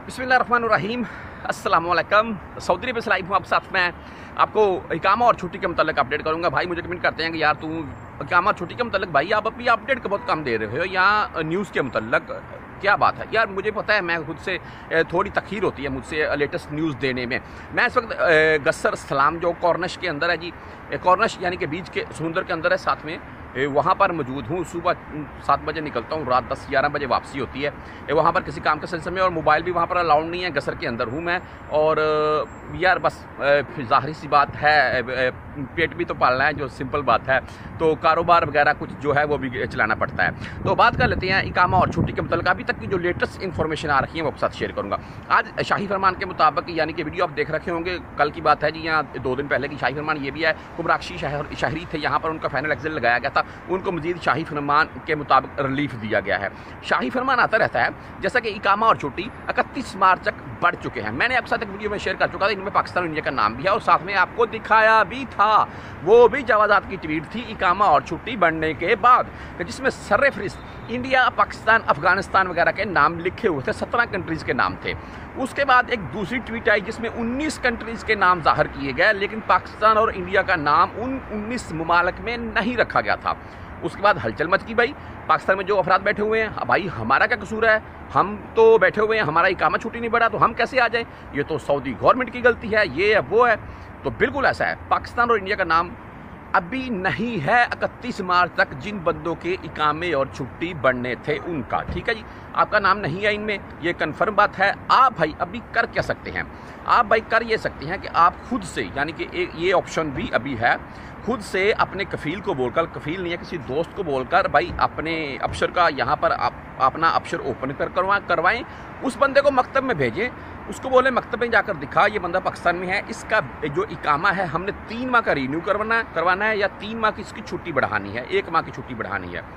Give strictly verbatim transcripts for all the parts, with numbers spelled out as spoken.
बिस्मिल्लाहिर्रहमानिर्रहीम अस्सलाम वालेकुम। सऊदी अरब से लाइव हूँ आप साथ में आपको इकामा और छुट्टी के मतलब अपडेट करूँगा। भाई मुझे कमेंट करते हैं कि यार तू इकामा और छुट्टी के मतलब भाई आप अपनी अपडेट का बहुत कम दे रहे हो या न्यूज़ के मतलब क्या बात है यार। मुझे पता है मैं खुद से थोड़ी तखीर होती है मुझसे लेटेस्ट न्यूज़ देने में। मैं इस वक्त गस्सर सलाम जो कॉर्निश के अंदर है जी, कॉर्निश यानी कि बीच के समुंदर के अंदर है, साथ में वहाँ पर मौजूद हूँ। सुबह सात बजे निकलता हूँ, रात दस ग्यारह बजे वापसी होती है वहाँ पर किसी काम के सिलसिले में, और मोबाइल भी वहाँ पर अलाउड नहीं है। गस्सर के अंदर हूँ मैं, और यार बस ज़ाहिर सी बात है पेट भी तो पालना है, जो सिंपल बात है, तो कारोबार वगैरह कुछ जो है वो भी चलाना पड़ता है। तो बात कर लेते हैं इकामा और छुट्टी के मतलब अभी तक की जो लेटेस्ट इन्फॉर्मेशन आ रही है वो आपके साथ शेयर करूँगा। आज शाही फरमान के मुताबिक, यानी कि वीडियो आप देख रखे होंगे, कल की बात है जी, यहाँ दो दिन पहले की शाही फरमान ये भी है। कुमराक्षी शहर शहरी थे, यहाँ पर उनका फाइनल एग्जिट लगाया गया था, उनको मजीद शाही फरमान के मुताबिक रिलीफ दिया गया है। शाही फरमान आता रहता है जैसा कि इकामा और छुट्टी इकतीस मार्च तक बढ़ चुके हैं। मैंने आपके साथ एक वीडियो में शेयर कर चुका था, इनमें पाकिस्तान और इंडिया का नाम भी है, और साथ में आपको दिखाया भी था, वो भी जवाजात की ट्वीट थी इकामा और छुट्टी बढ़ने के बाद, जिसमें सर फहरिस्त इंडिया, पाकिस्तान, अफगानिस्तान वगैरह के नाम लिखे हुए थे, सत्रह कंट्रीज़ के नाम थे। उसके बाद एक दूसरी ट्वीट आई जिसमें उन्नीस कंट्रीज़ के नाम जाहिर किए गए, लेकिन पाकिस्तान और इंडिया का नाम उन उन्नीस ममालिक में नहीं रखा गया था। उसके बाद हलचल मच गई भाई, पाकिस्तान में जो अफराद बैठे हुए हैं, भाई हमारा क्या कसूर है, हम तो बैठे हुए हैं, हमारा इकामा छुट्टी नहीं बढ़ा तो हम कैसे आ जाएं, ये तो सऊदी गवर्नमेंट की गलती है, ये है वो है। तो बिल्कुल ऐसा है, पाकिस्तान और इंडिया का नाम अभी नहीं है इकतीस मार्च तक जिन बंदों के इकामे और छुट्टी बढ़ने थे उनका, ठीक है जी, आपका नाम नहीं है इनमें, ये कन्फर्म बात है। आप भाई अभी कर क्या सकते हैं, आप भाई कर ये सकते हैं कि आप खुद से, यानी कि एक ये ऑप्शन भी अभी है, खुद से अपने कफ़ील को बोलकर, कफ़ील नहीं है किसी दोस्त को बोलकर, भाई अपने अफसर का यहाँ पर आप अपना अफसर ओपन कर करवा करवाएं, उस बंदे को मकतब में भेजें, उसको बोले मकतब में जाकर दिखा ये बंदा पाकिस्तान में है, इसका जो इकामा है हमने तीन माह का रीन्यू करवाना करवाना है या तीन माह की इसकी छुट्टी बढ़ानी है, एक माह की छुट्टी बढ़ानी है।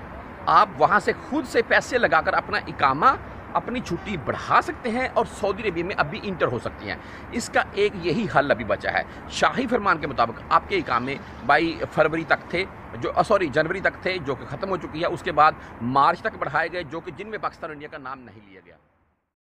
आप वहाँ से खुद से पैसे लगाकर अपना इकामा, अपनी छुट्टी बढ़ा सकते हैं और सऊदी अरबिया में अभी इंटर हो सकती हैं। इसका एक यही हल अभी बचा है। शाही फरमान के मुताबिक आपके इकामे बाई फरवरी तक थे, जो सॉरी जनवरी तक थे, जो कि ख़त्म हो चुकी है। उसके बाद मार्च तक बढ़ाए गए, जो कि जिनमें पाकिस्तान और इंडिया का नाम नहीं लिया गया।